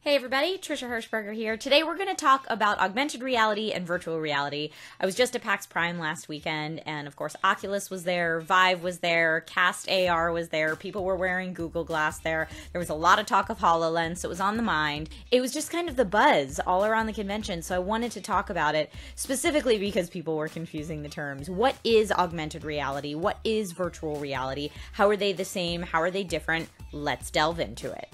Hey everybody, Trisha Hershberger here. Today we're going to talk about augmented reality and virtual reality. I was just at PAX Prime last weekend, and of course Oculus was there, Vive was there, Cast AR was there, people were wearing Google Glass there. There was a lot of talk of HoloLens, so it was on the mind. It was just kind of the buzz all around the convention, so I wanted to talk about it, specifically because people were confusing the terms. What is augmented reality? What is virtual reality? How are they the same? How are they different? Let's delve into it.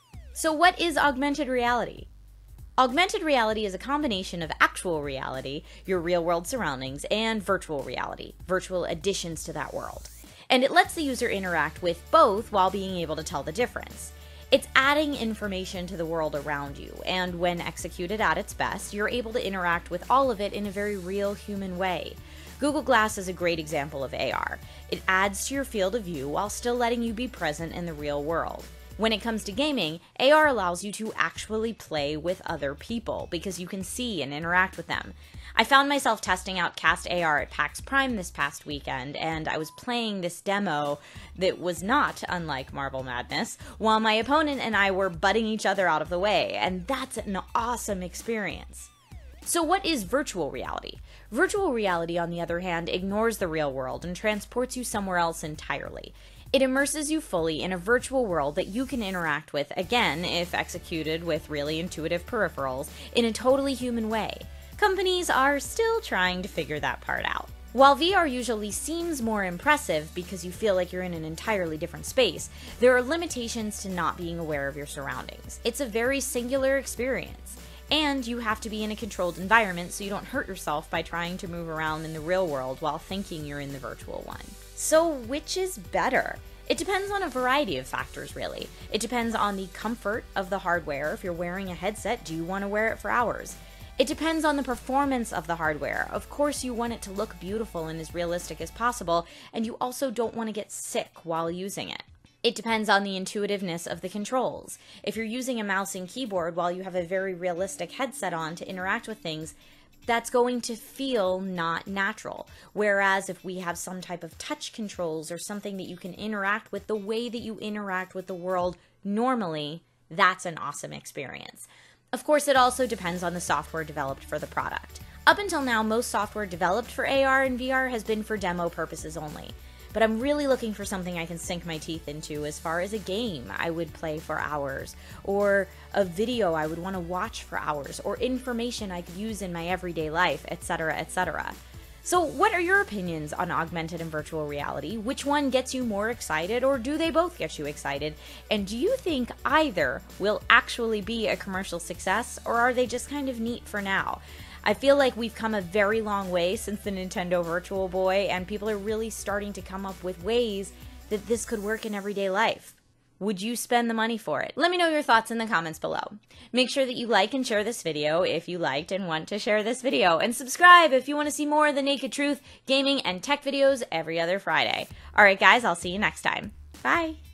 So what is augmented reality? Augmented reality is a combination of actual reality, your real-world surroundings, and virtual reality, virtual additions to that world. And it lets the user interact with both while being able to tell the difference. It's adding information to the world around you, and when executed at its best, you're able to interact with all of it in a very real human way. Google Glass is a great example of AR. It adds to your field of view while still letting you be present in the real world. When it comes to gaming, AR allows you to actually play with other people because you can see and interact with them. I found myself testing out Cast AR at PAX Prime this past weekend, and I was playing this demo that was not unlike Marble Madness, while my opponent and I were butting each other out of the way, and that's an awesome experience. So what is virtual reality? Virtual reality, on the other hand, ignores the real world and transports you somewhere else entirely. It immerses you fully in a virtual world that you can interact with, again, if executed with really intuitive peripherals, in a totally human way. Companies are still trying to figure that part out. While VR usually seems more impressive because you feel like you're in an entirely different space, there are limitations to not being aware of your surroundings. It's a very singular experience. And you have to be in a controlled environment so you don't hurt yourself by trying to move around in the real world while thinking you're in the virtual one. So which is better? It depends on a variety of factors, really. It depends on the comfort of the hardware. If you're wearing a headset, do you want to wear it for hours? It depends on the performance of the hardware. Of course, you want it to look beautiful and as realistic as possible, and you also don't want to get sick while using it. It depends on the intuitiveness of the controls. If you're using a mouse and keyboard while you have a very realistic headset on to interact with things, that's going to feel not natural. Whereas if we have some type of touch controls or something that you can interact with the way that you interact with the world normally, that's an awesome experience. Of course, it also depends on the software developed for the product. Up until now, most software developed for AR and VR has been for demo purposes only. But I'm really looking for something I can sink my teeth into as far as a game I would play for hours, or a video I would want to watch for hours, or information I could use in my everyday life, etc., etc. So what are your opinions on augmented and virtual reality? Which one gets you more excited, or do they both get you excited? And do you think either will actually be a commercial success, or are they just kind of neat for now? I feel like we've come a very long way since the Nintendo Virtual Boy, and people are really starting to come up with ways that this could work in everyday life. Would you spend the money for it? Let me know your thoughts in the comments below. Make sure that you like and share this video if you liked and want to share this video, and subscribe if you want to see more of the naked truth, gaming, and tech videos every other Friday. Alright guys, I'll see you next time. Bye!